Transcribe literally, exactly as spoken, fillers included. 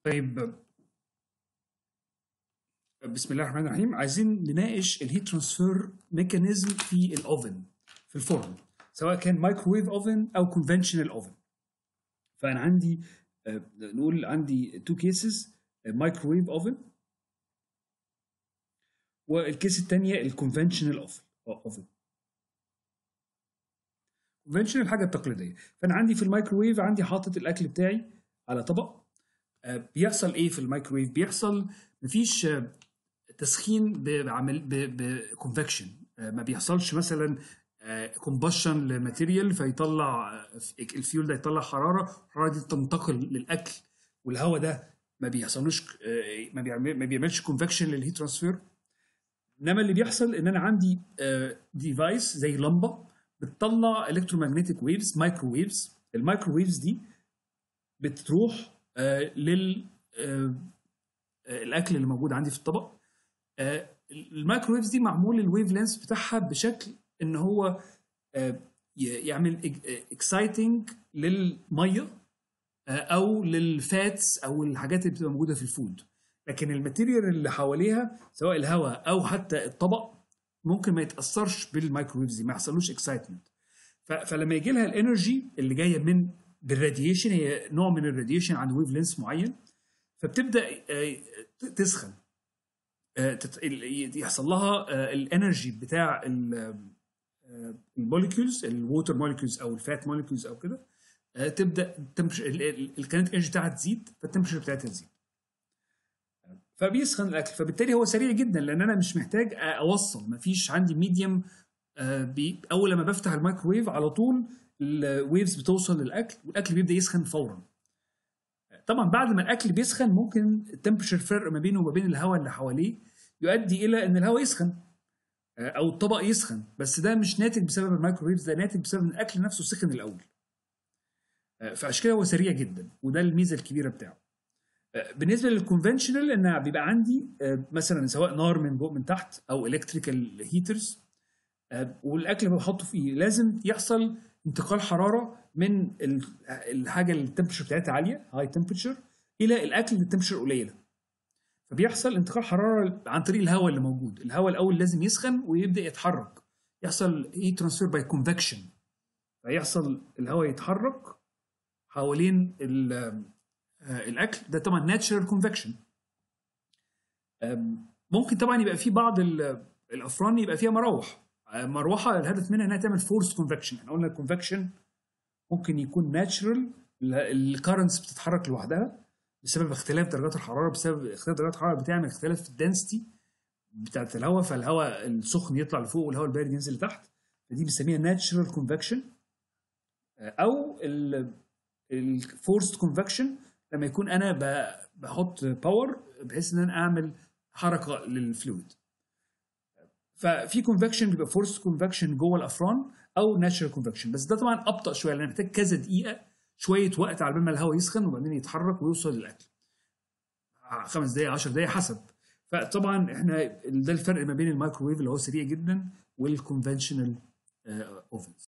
طيب، بسم الله الرحمن الرحيم. عايزين نناقش الهيت ترانسفير ميكانيزم في الاوفن، في الفرن، سواء كان مايكروويف اوفن او كونفنشنال اوفن. فانا عندي آه، نقول عندي تو كيسز، مايكروويف اوفن، والكيس الثانيه الكونفنشنال اوفن. كونفنشنال الحاجه التقليديه. فانا عندي في الميكروويف عندي حاطط الاكل بتاعي على طبق. آه، بيحصل ايه في الميكروويف؟ بيحصل مفيش آه، تسخين بعمل بكونفكشن. ما بيحصلش مثلا كومبشن لماتيريال فيطلع آه، الفيول ده يطلع حراره، الحراره دي تنتقل للاكل، والهواء ده ما بيحصلوش آه، ما بيعمل ما بيعملش كونفكشن للهيت ترانسفير. انما اللي بيحصل ان انا عندي ديفايس زي لمبه بتطلع الكترومagnetic ويفز، مايكرو ويفز. المايكرو ويفز دي بتروح آه، لل آه، آه، الاكل اللي موجود عندي في الطبق. آه، المايكرويفز دي معمول الويف لينث بتاعها بشكل ان هو آه، ي- يعمل اكسايتنج للميه آه، او للفاتس او الحاجات اللي بتبقى موجوده في الفود. لكن الماتيريال اللي حواليها سواء الهواء او حتى الطبق ممكن ما يتاثرش بالمايكرويفز دي، ما يحصلوش اكسايتمنت. فلما يجي لها الانرجي اللي جايه من بالراديشن، هي نوع من الراديشن عند ويف لينث معين، فبتبدا آه، تسخن. آه، تت- ال- يحصل لها الانرجي بتاع الموليكيولز، الووتر موليكيولز او الفات موليكيولز او كده. آه، تبدا الكانت انرجي بتاعها تزيد، فالتمبرشر بتاعتها تزيد، فبيسخن الاكل. فبالتالي هو سريع جدا لان انا مش محتاج اوصل، مفيش عندي ميديوم. اول لما بفتح الميكروويف على طول الويفز بتوصل للاكل والاكل بيبدا يسخن فورا. طبعا بعد ما الاكل بيسخن ممكن التمبرشر فرق ما بينه وما بين الهواء اللي حواليه يؤدي الى ان الهواء يسخن آه، او الطبق يسخن، بس ده مش ناتج بسبب الميكروويفز، ده ناتج بسبب ان الاكل نفسه سخن الاول. آه، فعشان كده هو سريع جدا، وده الميزه الكبيره بتاعه. آه، بالنسبه للكونفنشنال، ان بيبقى عندي آه، مثلا سواء نار من فوق من تحت او الكتريكال هيترز، والاكل اللي بحطه فيه لازم يحصل انتقال حراره من ال- الحاجه اللي التمبرشر بتاعتها عاليه، هاي تمبرشر، الى الاكل اللي التمبرشر قليله. فبيحصل انتقال حراره عن طريق الهواء اللي موجود. الهواء الاول لازم يسخن ويبدا يتحرك، يحصل هيت ترانسفير باي كونفكشن، فيحصل الهواء يتحرك حوالين ال- آه، الاكل ده. طبعا ناتشرال كونفكشن. ممكن طبعا يبقى في بعض ال- الافران يبقى فيها مراوح. آه، مروحه الهدف منها انها تعمل فورس كونفكشن. احنا قلنا الكونفكشن ممكن يكون ناتشرال، الكارنتس بتتحرك لوحدها بسبب اختلاف درجات الحراره، بسبب اختلاف درجات الحراره بتعمل اختلاف في الدنسيتي بتاعت الهواء، فالهواء السخن يطلع لفوق والهواء البارد ينزل لتحت. فدي بنسميها ناتشرال كونفكشن. او الفورست كونفكشن لما يكون انا ب- بحط باور بحيث ان انا اعمل حركه للفلويد. ففي كونفكشن بيبقى فورست كونفكشن جوه الافران او ناتشرال كونفكشن، بس ده طبعا ابطا شويه لان محتاج كذا دقيقه، شويه وقت على بال ما الهواء يسخن وبعدين يتحرك ويوصل للاكل، خمس دقائق عشر دقائق حسب. فطبعا احنا ده الفرق ما بين الميكروويف اللي هو سريع جدا والكونفنشنال اوفن.